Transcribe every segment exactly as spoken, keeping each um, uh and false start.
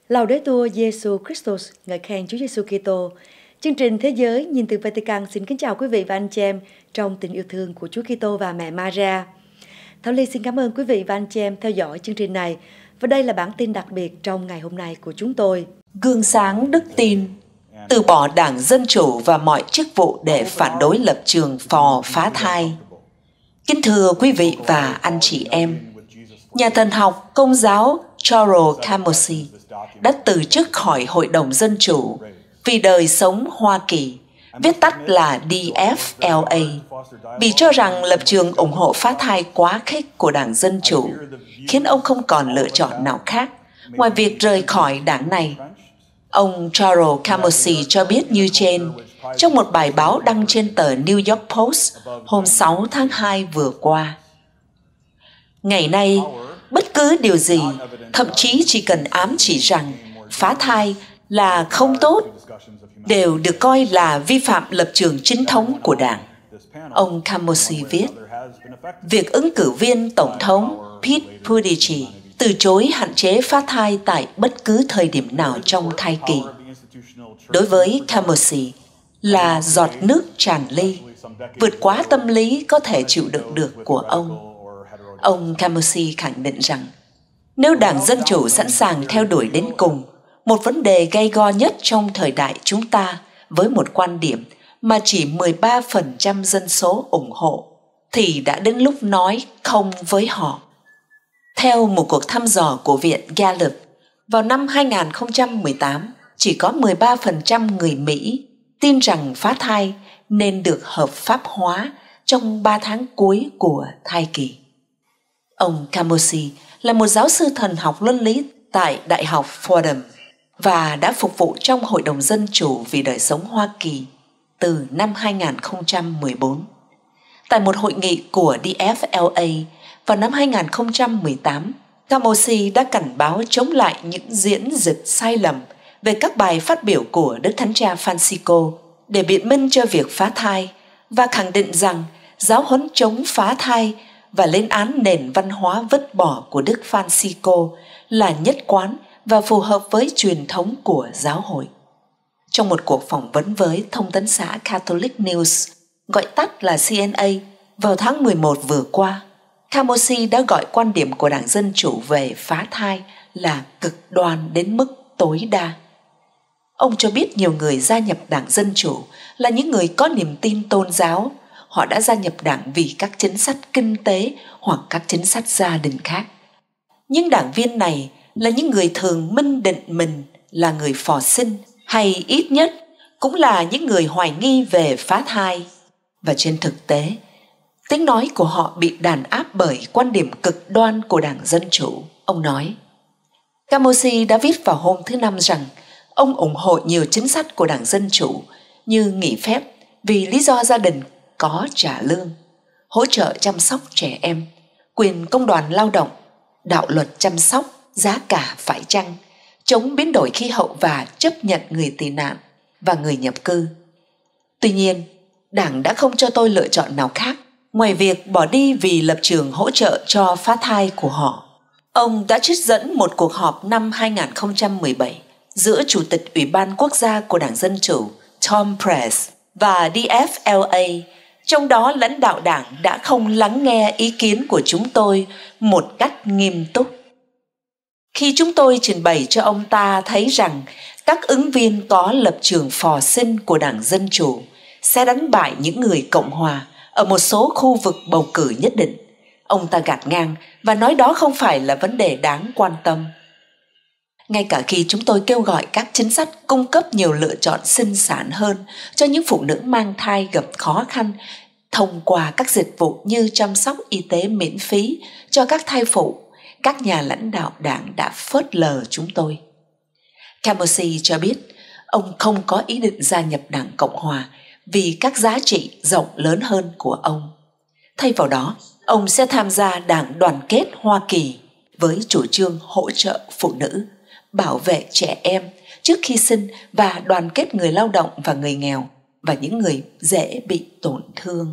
Laudetur Jesus Christus, ngợi khen Chúa Giêsu Kitô. Chương trình Thế giới nhìn từ Vatican xin kính chào quý vị và anh chị em trong tình yêu thương của Chúa Kitô và mẹ Maria. Thảo Ly xin cảm ơn quý vị và anh chị em theo dõi chương trình này. Và đây là bản tin đặc biệt trong ngày hôm nay của chúng tôi. Gương sáng đức tin, từ bỏ Đảng Dân Chủ và mọi chức vụ để phản đối lập trường phò phá thai. Kính thưa quý vị và anh chị em, nhà thần học Công giáo Charles Camosy đã từ chức khỏi Hội đồng Dân Chủ vì đời sống Hoa Kỳ, viết tắt là D F L A, vì cho rằng lập trường ủng hộ phá thai quá khích của Đảng Dân Chủ khiến ông không còn lựa chọn nào khác ngoài việc rời khỏi đảng này. Ông Charles Camosy cho biết như trên trong một bài báo đăng trên tờ New York Post hôm sáu tháng hai vừa qua. Ngày nay, bất cứ điều gì, thậm chí chỉ cần ám chỉ rằng phá thai là không tốt, đều được coi là vi phạm lập trường chính thống của Đảng. Ông Camosy viết, việc ứng cử viên Tổng thống Pete Buttigieg từ chối hạn chế phá thai tại bất cứ thời điểm nào trong thai kỳ. Đối với Camosy là giọt nước tràn ly, vượt quá tâm lý có thể chịu đựng được của ông. Ông Camosy khẳng định rằng, nếu Đảng Dân Chủ sẵn sàng theo đuổi đến cùng một vấn đề gay go nhất trong thời đại chúng ta với một quan điểm mà chỉ mười ba phần trăm dân số ủng hộ, thì đã đến lúc nói không với họ. Theo một cuộc thăm dò của Viện Gallup, vào năm hai không một tám, chỉ có mười ba phần trăm người Mỹ tin rằng phá thai nên được hợp pháp hóa trong ba tháng cuối của thai kỳ. Ông Camosy là một giáo sư thần học luân lý tại Đại học Fordham và đã phục vụ trong Hội đồng Dân Chủ vì đời sống Hoa Kỳ từ năm hai không một bốn. Tại một hội nghị của D F L A vào năm hai không một tám, Camosy đã cảnh báo chống lại những diễn dịch sai lầm về các bài phát biểu của Đức Thánh Cha Francisco để biện minh cho việc phá thai và khẳng định rằng giáo huấn chống phá thai và lên án nền văn hóa vứt bỏ của Đức Francisco là nhất quán và phù hợp với truyền thống của giáo hội. Trong một cuộc phỏng vấn với thông tấn xã Catholic News, gọi tắt là C N A, vào tháng mười một vừa qua, Camosy đã gọi quan điểm của Đảng Dân Chủ về phá thai là cực đoan đến mức tối đa. Ông cho biết nhiều người gia nhập Đảng Dân Chủ là những người có niềm tin tôn giáo. Họ đã gia nhập đảng vì các chính sách kinh tế hoặc các chính sách gia đình khác. Những đảng viên này là những người thường minh định mình là người phò sinh, hay ít nhất cũng là những người hoài nghi về phá thai. Và trên thực tế, tiếng nói của họ bị đàn áp bởi quan điểm cực đoan của Đảng Dân Chủ. Ông nói, Camosy đã viết vào hôm thứ Năm rằng ông ủng hộ nhiều chính sách của Đảng Dân Chủ như nghỉ phép vì lý do gia đình có trả lương, hỗ trợ chăm sóc trẻ em, quyền công đoàn lao động, đạo luật chăm sóc, giá cả phải chăng, chống biến đổi khí hậu và chấp nhận người tị nạn và người nhập cư. Tuy nhiên, Đảng đã không cho tôi lựa chọn nào khác ngoài việc bỏ đi vì lập trường hỗ trợ cho phá thai của họ. Ông đã trích dẫn một cuộc họp năm hai không một bảy giữa Chủ tịch Ủy ban Quốc gia của Đảng Dân Chủ Tom Press và D F L A, trong đó lãnh đạo đảng đã không lắng nghe ý kiến của chúng tôi một cách nghiêm túc. Khi chúng tôi trình bày cho ông ta thấy rằng các ứng viên có lập trường phò sinh của Đảng Dân Chủ sẽ đánh bại những người Cộng hòa ở một số khu vực bầu cử nhất định, ông ta gạt ngang và nói đó không phải là vấn đề đáng quan tâm. Ngay cả khi chúng tôi kêu gọi các chính sách cung cấp nhiều lựa chọn sinh sản hơn cho những phụ nữ mang thai gặp khó khăn thông qua các dịch vụ như chăm sóc y tế miễn phí cho các thai phụ, các nhà lãnh đạo đảng đã phớt lờ chúng tôi. Camosy cho biết ông không có ý định gia nhập Đảng Cộng Hòa vì các giá trị rộng lớn hơn của ông. Thay vào đó, ông sẽ tham gia Đảng Đoàn kết Hoa Kỳ với chủ trương hỗ trợ phụ nữ, bảo vệ trẻ em trước khi sinh và đoàn kết người lao động và người nghèo và những người dễ bị tổn thương.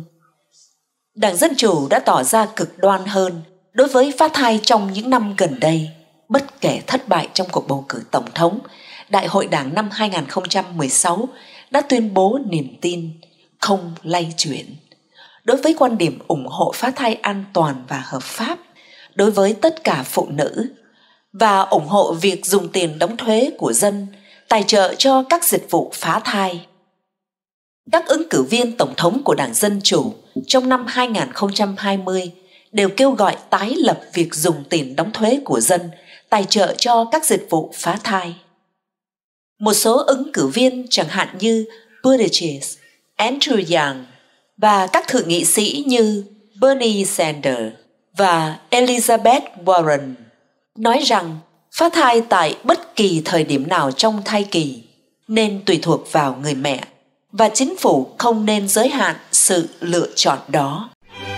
Đảng Dân Chủ đã tỏ ra cực đoan hơn đối với phá thai trong những năm gần đây. Bất kể thất bại trong cuộc bầu cử tổng thống, Đại hội Đảng năm hai không một sáu đã tuyên bố niềm tin không lay chuyển đối với quan điểm ủng hộ phá thai an toàn và hợp pháp đối với tất cả phụ nữ và ủng hộ việc dùng tiền đóng thuế của dân tài trợ cho các dịch vụ phá thai. Các ứng cử viên tổng thống của Đảng Dân Chủ trong năm hai không hai không đều kêu gọi tái lập việc dùng tiền đóng thuế của dân tài trợ cho các dịch vụ phá thai. Một số ứng cử viên chẳng hạn như Buttigieg, Andrew Yang và các thượng nghị sĩ như Bernie Sanders và Elizabeth Warren nói rằng phá thai tại bất kỳ thời điểm nào trong thai kỳ nên tùy thuộc vào người mẹ và chính phủ không nên giới hạn sự lựa chọn đó.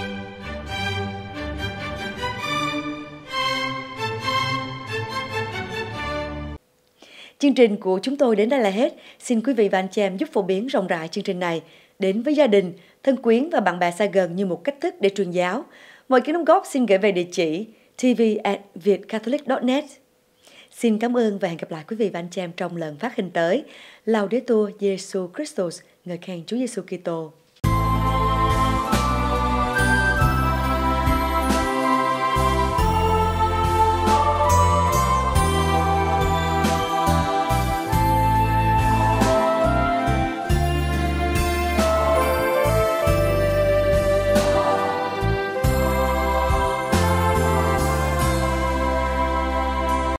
Chương trình của chúng tôi đến đây là hết. Xin quý vị và anh chị em giúp phổ biến rộng rãi chương trình này đến với gia đình, thân quyến và bạn bè xa gần như một cách thức để truyền giáo. Mọi kiến đóng góp xin gửi về địa chỉ t v at vietcatholic chấm net. Xin cảm ơn và hẹn gặp lại quý vị và anh chị em trong lần phát hình tới. Laudetur Jesus Christus, ngợi khen Chúa Giêsu Kitô.